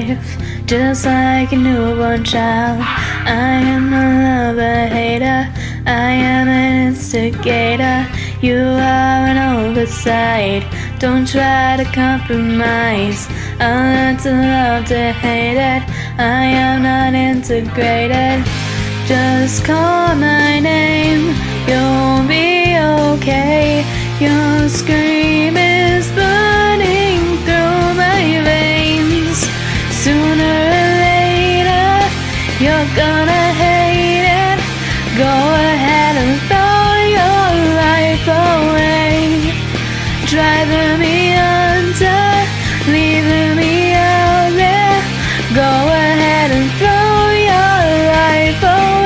life, just like a newborn child. I am a lover, hater, I am an instigator. You are an oversight, don't try to compromise. I learned to love to hate it, I am not integrated. Just call my name, you'll be okay. Your scream is burning through my veins. Sooner or later, you're gonna hate it. Go ahead and throw your life away. Driving me under, leaving me out there. Go ahead and throw your life away.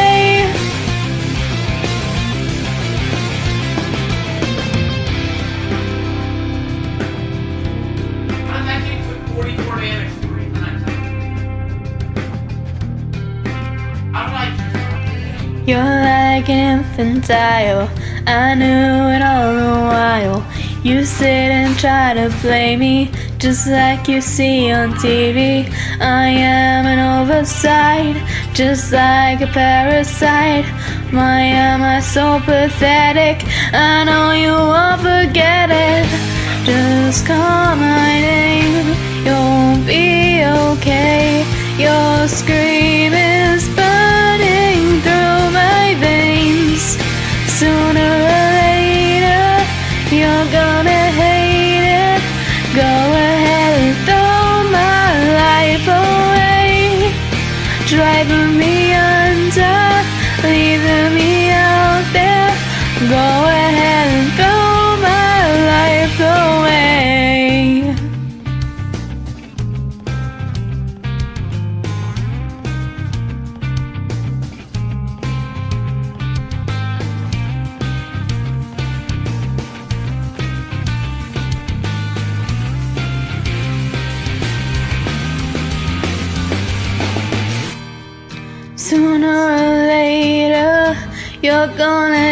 You're like an infantile, I knew it all the while. You sit and try to play me, just like you see on TV. I am an oversight, just like a parasite. Why am I so pathetic? I know you won't forget it. Just call my name, you'll be okay. Your scream is burning through my veins. Sooner or later, you're gonna hate it. Go ahead and throw my life away. Driving me under, leaving me out there. Go ahead and throw my life away. Sooner or later, you're gonna